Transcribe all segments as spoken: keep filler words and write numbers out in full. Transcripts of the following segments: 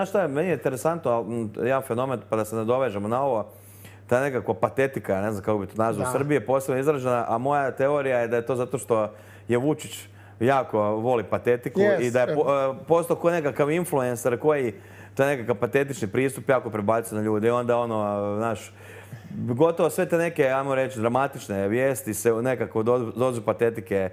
Znaš šta je, meni je interesantno, jedan fenomen, pa da se nadovežemo na ovo, ta nekakva patetika, ja ne znam kako bi to nazvao, u Srbiji je posebno izražena, a moja teorija je da je to zato što je Vučić jako voli patetiku i da je postao ko nekakav influencer koji to je nekakav patetični pristup jako prebacuje na ljude i onda ono, znaš, gotovo sve te neke, ajmo reći, dramatične vijesti se nekako dozu patetike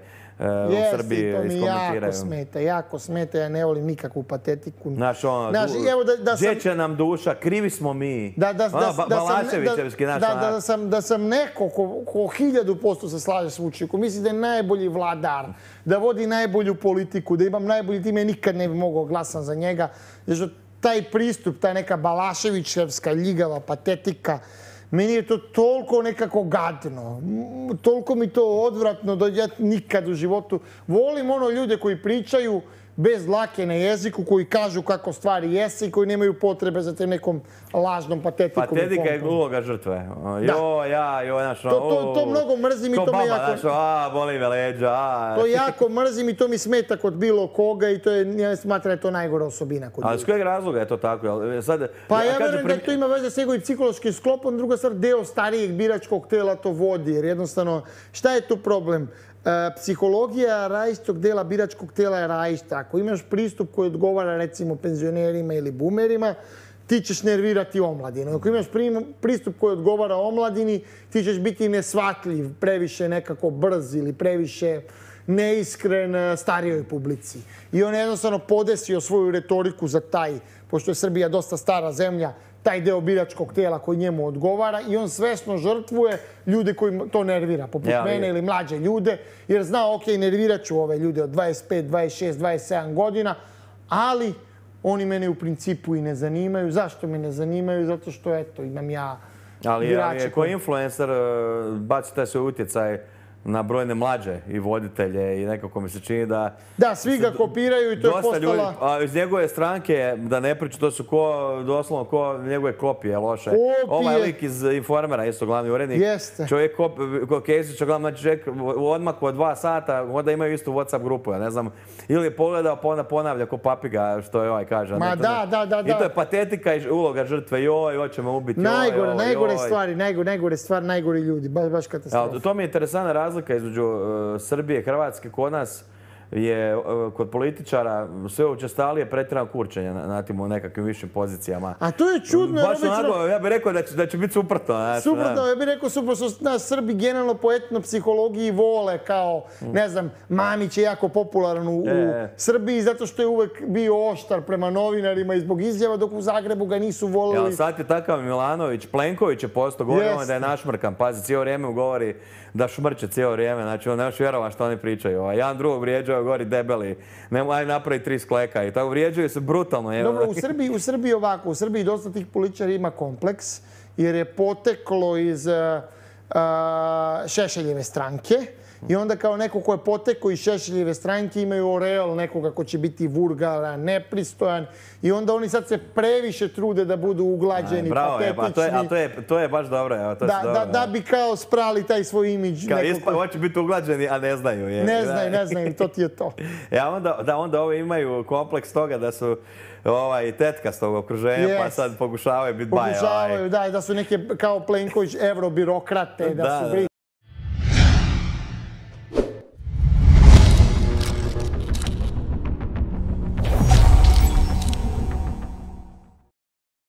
u Srbiji iskomentiraju. Jesi, to mi jako smeta, jako smeta, ja ne volim nikakvu patetiku. Znaš, ono, gdje će nam duša, krivi smo mi. Balaševićevski, znaš, da sam neko ko hiljadu posto se slaže s Vučićem, mislim da je najbolji vladar, da vodi najbolju politiku, da imam najbolji time, nikad ne bi mogao glasam za njega. Znači, taj pristup, ta neka Balaševićevska ljigava patetika, meni je to toliko nekako gadno, toliko mi to odvratno da ja nikad u životu volim ono ljude koji pričaju bez dlake na jeziku, koji kažu kako stvari jese i koji nemaju potrebe za te nekom lažnom patetikom. Patetika je uloga žrtve. Jo, ja, jo, znaš, to mnogo mrzim i to me jako... Ko baba, znaš, a, boli me leđa, a... To jako mrzim i to mi smeta kod bilo koga i to je, ja smatram da je to najgora osobina kod ljudi. Ali s kojeg razloga je to tako? Pa ja verujem da to ima veze s njegovim psihološkim sklopom, druga stvar, deo starijeg biračkog tela to vodi, jer jednostavno, šta je tu problem? Psihologija različitog dela biračkog tela je različita. Ako imaš pristup koji odgovara recimo penzionerima ili bumerima, ti ćeš nervirati omladinu. Ako imaš pristup koji odgovara omladini, ti ćeš biti nesvatljiv, previše nekako brz ili previše neiskren starijoj publici. I on je jednostavno podesio svoju retoriku za taj, pošto je Srbija dosta stara zemlja, taj deo biračkog tela koji njemu odgovara i on svesno žrtvuje ljude koji to nervira, poput mene ili mlađe ljude, jer zna, ok, nervirat ću ove ljude od dvadeset pet, dvadeset šest, dvadeset sedam godina, ali oni mene u principu i ne zanimaju. Zašto me ne zanimaju? Zato što, eto, imam ja birače. Ali ko influencer baci taj svoj utjecaj na brojne mlađe i voditelje i nekako mi se čini da... Da, svi ga kopiraju i to je postala... A iz njegove stranke, da ne priču, to su doslovno ko njegove kopije loše. Ovaj lik iz Informera, isto glavni urednik. Jeste. Čovjek ko Kesić, glavni čovjek odmah od dva sata, onda imaju istu WhatsApp grupu, ja ne znam. Ili je pogledao pa onda ponavlja ko papiga, što je ovaj kaže. Ma da, da, da. I to je patetika i uloga žrtve. Joj, hoće me ubiti. Najgore, najgore stvari, najgore stvari, najgori ljudi. Baš katastrofa. To mi je interesantna razlika između Srbije i Hrvatske. Kod nas je kod političara sve učestalije pretjerano kurčenje na tim nekakvim višim pozicijama. A to je čudno. Ja bih rekao da će biti suprotno. Suprotno, ja bih rekao suprotno. Nas Srbi generalno po etnopsihologiji vole kao, ne znam, Mamić je jako popularan u Srbiji zato što je uvek bio oštar prema novinarima i zbog izjava, dok u Zagrebu ga nisu volili. Sad je takav Milanović, Plenković je postao, govorimo da je našmrkan, pazi, cijelo vrijeme govori da šmrče cijelo vrijeme, znači on nemaš vjerovat što oni pričaju. Jedan drugog vrijeđaju, govori debeli, nemoj napravi tri skleka i tako vrijeđaju se brutalno. Dobro, u Srbiji ovako, u Srbiji dosta tih političara ima kompleks jer je poteklo iz Šešeljeve stranke i onda kao neko ko je potekao iz Šešeljeve stranke imaju oreol nekoga ko će biti vulgaran, nepristojan i onda oni sad se previše trude da budu uglađeni, patetični. A to je baš dobro. Da bi kao sprali taj svoj imidž. Hoće biti uglađeni, a ne znaju. Ne znaju, ne znaju, to ti je to. Da onda ovi imaju kompleks toga da su tetka s tog okruženja, pa sad pokušavaju biti baje. Pokušavaju, da, da su neke kao Plenković evrobirokrate, da su